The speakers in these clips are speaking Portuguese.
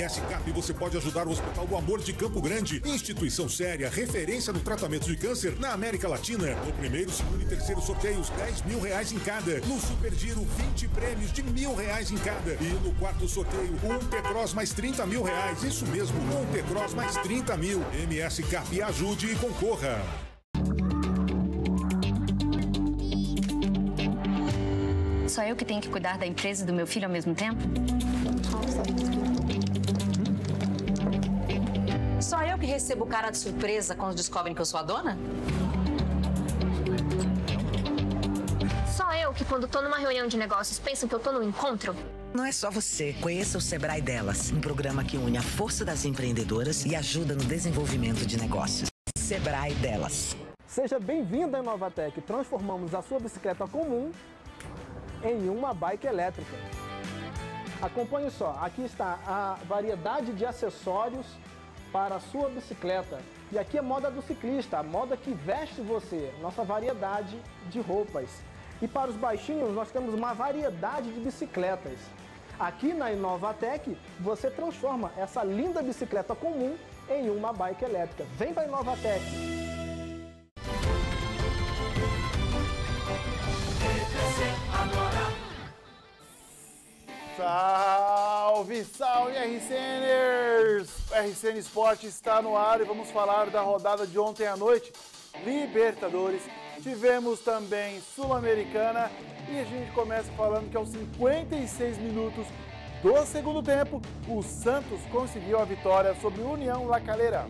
MS Cap você pode ajudar o Hospital do Amor de Campo Grande, instituição séria, referência no tratamento de câncer na América Latina. No primeiro, segundo e terceiro sorteios, R$10.000 em cada. No Super Giro, 20 prêmios de R$1.000 em cada. E no quarto sorteio, um T-Cross mais R$30.000. Isso mesmo, um T-Cross mais 30 mil. MS Cap, ajude e concorra. Só eu que tenho que cuidar da empresa e do meu filho ao mesmo tempo? Só eu que recebo cara de surpresa quando descobrem que eu sou a dona? Só eu que quando tô numa reunião de negócios pensam que eu tô num encontro? Não é só você. Conheça o Sebrae Delas, um programa que une a força das empreendedoras e ajuda no desenvolvimento de negócios. Sebrae Delas. Seja bem-vindo à Inovatec. Transformamos a sua bicicleta comum em uma bike elétrica. Acompanhe só, aqui está a variedade de acessórios para a sua bicicleta. E aqui é moda do ciclista, a moda que veste você, nossa variedade de roupas. E para os baixinhos nós temos uma variedade de bicicletas. Aqui na Inovatec você transforma essa linda bicicleta comum em uma bike elétrica. Vem para a Inovatec! Salve, salve RCNers! O RCN Esporte está no ar e vamos falar da rodada de ontem à noite, Libertadores. Tivemos também Sul-Americana e a gente começa falando que aos 56 minutos do segundo tempo, o Santos conseguiu a vitória sobre o União La Calera.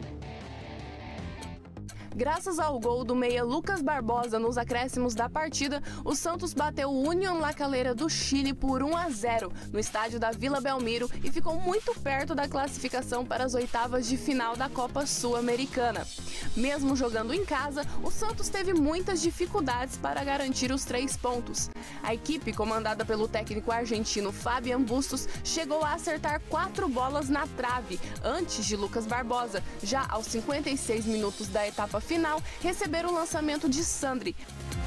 Graças ao gol do meia Lucas Barbosa nos acréscimos da partida, o Santos bateu o União La Calera do Chile por 1-0 no estádio da Vila Belmiro e ficou muito perto da classificação para as oitavas de final da Copa Sul-Americana. Mesmo jogando em casa, o Santos teve muitas dificuldades para garantir os 3 pontos. A equipe, comandada pelo técnico argentino Fabian Bustos, chegou a acertar 4 bolas na trave antes de Lucas Barbosa. Já aos 56 minutos da etapa final, receberam o lançamento de Sandri.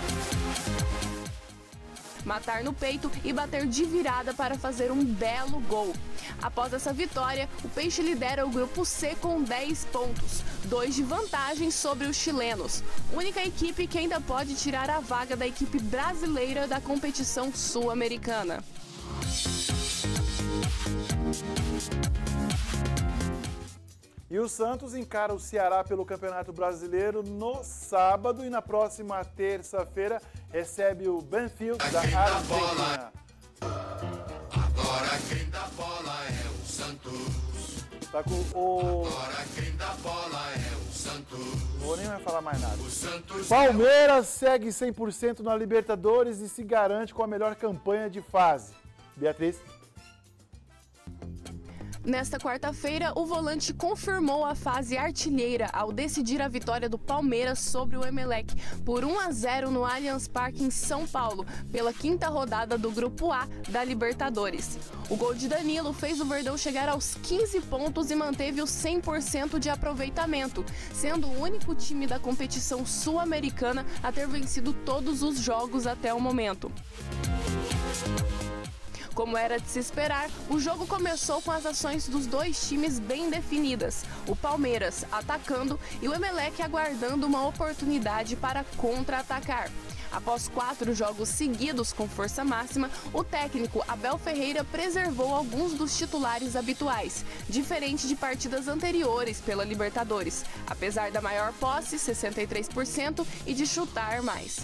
Matar no peito e bater de virada para fazer um belo gol. Após essa vitória, o Peixe lidera o grupo C com 10 pontos, 2 de vantagem sobre os chilenos. Única equipe que ainda pode tirar a vaga da equipe brasileira da competição sul-americana. E o Santos encara o Ceará pelo Campeonato Brasileiro no sábado e na próxima terça-feira recebe o Banfield da Argentina. Agora quem dá bola é o Santos. Tá com o... Agora quem dá bola é o Santos. Não vou nem mais falar mais nada. O Santos Palmeiras segue 100% na Libertadores e se garante com a melhor campanha de fase. Beatriz? Nesta quarta-feira, o volante confirmou a fase artilheira ao decidir a vitória do Palmeiras sobre o Emelec por 1-0 no Allianz Parque em São Paulo, pela 5ª rodada do Grupo A da Libertadores. O gol de Danilo fez o Verdão chegar aos 15 pontos e manteve o 100% de aproveitamento, sendo o único time da competição sul-americana a ter vencido todos os jogos até o momento. Como era de se esperar, o jogo começou com as ações dos 2 times bem definidas, o Palmeiras atacando e o Emelec aguardando uma oportunidade para contra-atacar. Após 4 jogos seguidos com força máxima, o técnico Abel Ferreira preservou alguns dos titulares habituais, diferente de partidas anteriores pela Libertadores, apesar da maior posse, 63%, e de chutar mais.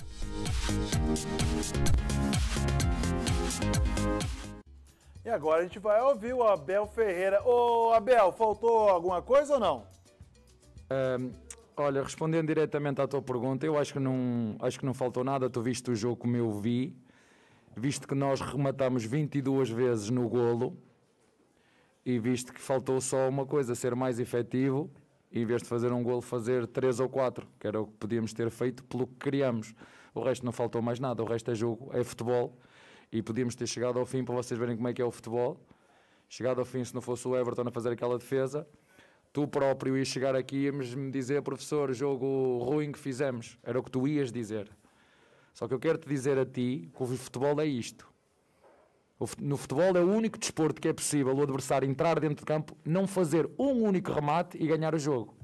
E agora a gente vai ouvir o Abel Ferreira. Ô Abel, faltou alguma coisa ou não? Olha, respondendo diretamente à tua pergunta, eu acho que não faltou nada. Tu viste o jogo como eu vi, visto que nós rematamos 22 vezes no golo e visto que faltou só uma coisa, ser mais efetivo, e em vez de fazer um golo, fazer 3 ou 4, que era o que podíamos ter feito pelo que queríamos. O resto não faltou mais nada, o resto é jogo, é futebol. E podíamos ter chegado ao fim para vocês verem como é que é o futebol. Chegado ao fim, se não fosse o Everton a fazer aquela defesa, tu próprio ias chegar aqui e ias me dizer, professor, jogo ruim que fizemos. Era o que tu ias dizer. Só que eu quero te dizer a ti que o futebol é isto. No futebol é o único desporto que é possível o adversário entrar dentro de campo, não fazer um único remate e ganhar o jogo.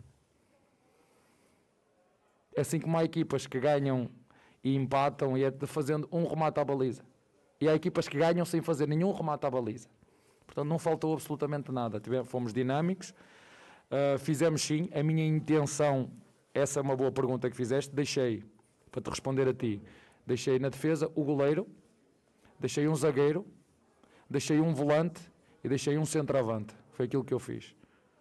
É assim como há equipas que ganham e empatam e é fazendo um remate à baliza. E há equipas que ganham sem fazer nenhum remate à baliza. Portanto, não faltou absolutamente nada. Fomos dinâmicos, fizemos sim. A minha intenção, essa é uma boa pergunta que fizeste, deixei, para te responder a ti, deixei na defesa o goleiro, deixei um zagueiro, deixei um volante e deixei um centroavante. Foi aquilo que eu fiz.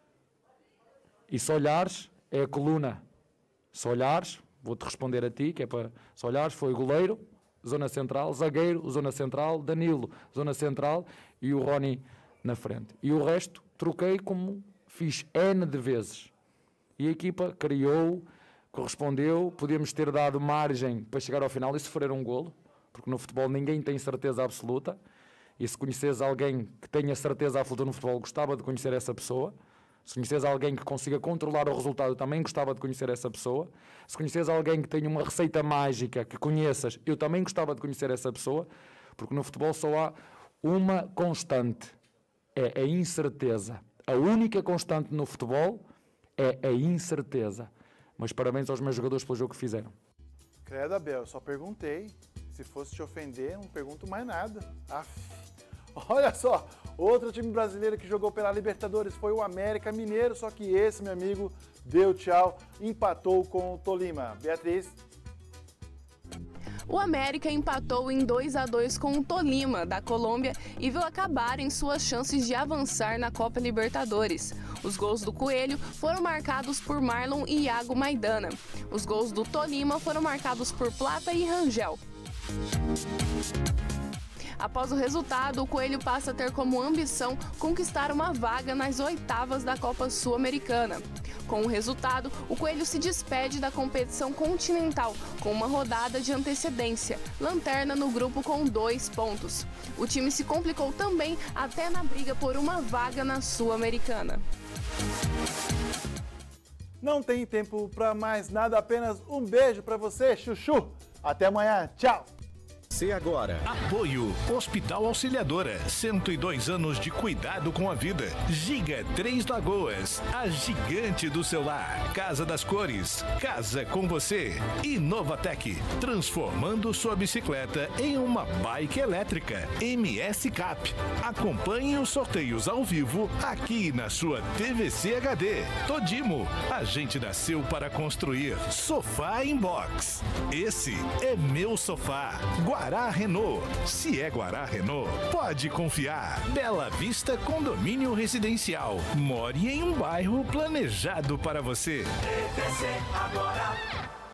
E se olhares, é a coluna. Se olhares, vou-te responder a ti, que é para... Se olhares, foi goleiro, zona central, zagueiro, zona central, Danilo, zona central e o Rony na frente. E o resto, troquei como fiz N de vezes. E a equipa criou, correspondeu, podíamos ter dado margem para chegar ao final e sofrer um golo, porque no futebol ninguém tem certeza absoluta. E se conheces alguém que tenha certeza absoluta no futebol, gostava de conhecer essa pessoa. Se conheces alguém que consiga controlar o resultado, também gostava de conhecer essa pessoa. Se conheces alguém que tenha uma receita mágica que conheças, eu também gostava de conhecer essa pessoa, porque no futebol só há uma constante, é a incerteza. A única constante no futebol é a incerteza. Mas parabéns aos meus jogadores pelo jogo que fizeram. Credo, Abel, eu só perguntei. Se fosse te ofender, não pergunto mais nada. Olha só, outro time brasileiro que jogou pela Libertadores foi o América Mineiro, só que esse, meu amigo, deu tchau, empatou com o Tolima. Beatriz. O América empatou em 2-2 com o Tolima, da Colômbia, e viu acabarem suas chances de avançar na Copa Libertadores. Os gols do Coelho foram marcados por Marlon e Iago Maidana. Os gols do Tolima foram marcados por Plata e Rangel. Após o resultado, o Coelho passa a ter como ambição conquistar uma vaga nas oitavas da Copa Sul-Americana. Com o resultado, o Coelho se despede da competição continental, com uma rodada de antecedência, lanterna no grupo com 2 pontos. O time se complicou também até na briga por uma vaga na Sul-Americana. Não tem tempo para mais nada, apenas um beijo para você, Chuchu. Até amanhã, tchau! Agora. Apoio Hospital Auxiliadora, 102 anos de cuidado com a vida. Giga Três Lagoas, a gigante do celular. Casa das Cores, casa com você. E Novatec, transformando sua bicicleta em uma bike elétrica. MS Cap, acompanhe os sorteios ao vivo aqui na sua TVC HD. Todimo, a gente nasceu para construir. Sofá Inbox, esse é meu sofá. Guará Renault. Se é Guará Renault, pode confiar. Bela Vista Condomínio Residencial. More em um bairro planejado para você. TVC agora.